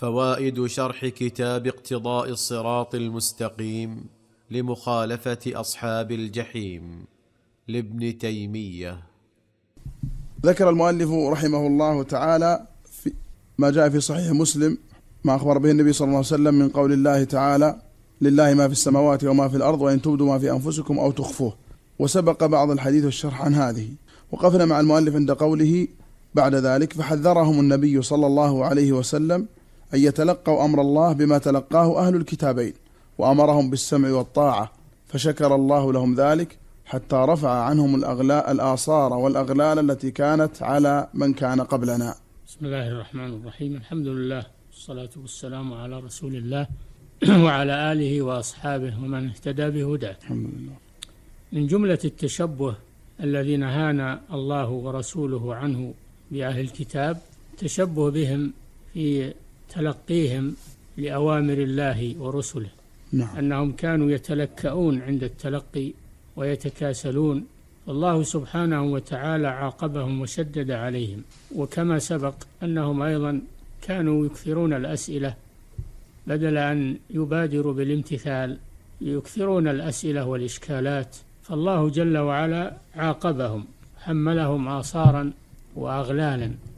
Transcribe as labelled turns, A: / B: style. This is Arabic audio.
A: فوائد شرح كتاب اقتضاء الصراط المستقيم لمخالفة أصحاب الجحيم لابن تيمية.
B: ذكر المؤلف رحمه الله تعالى في ما جاء في صحيح مسلم ما أخبر به النبي صلى الله عليه وسلم من قول الله تعالى: لله ما في السماوات وما في الأرض وإن تبدوا ما في أنفسكم أو تخفوه. وسبق بعض الحديث والشرح عن هذه، وقفنا مع المؤلف عند قوله: بعد ذلك فحذرهم النبي صلى الله عليه وسلم أن يتلقوا أمر الله بما تلقاه أهل الكتابين، وأمرهم بالسمع والطاعة، فشكر الله لهم ذلك حتى رفع عنهم الآصار والأغلال التي كانت على من كان قبلنا.
C: بسم الله الرحمن الرحيم. الحمد لله والصلاة والسلام على رسول الله وعلى آله وأصحابه ومن اهتدى بهداه.
B: الحمد لله.
C: من جملة التشبه الذي نهانا الله ورسوله عنه بأهل الكتاب تشبه بهم في تلقيهم لأوامر الله ورسله.
B: نعم.
C: أنهم كانوا يتلكؤون عند التلقي ويتكاسلون، الله سبحانه وتعالى عاقبهم وشدد عليهم. وكما سبق أنهم أيضا كانوا يكثرون الأسئلة بدل أن يبادروا بالامتثال، يكثرون الأسئلة والإشكالات، فالله جل وعلا عاقبهم، حملهم آصارا وأغلالا.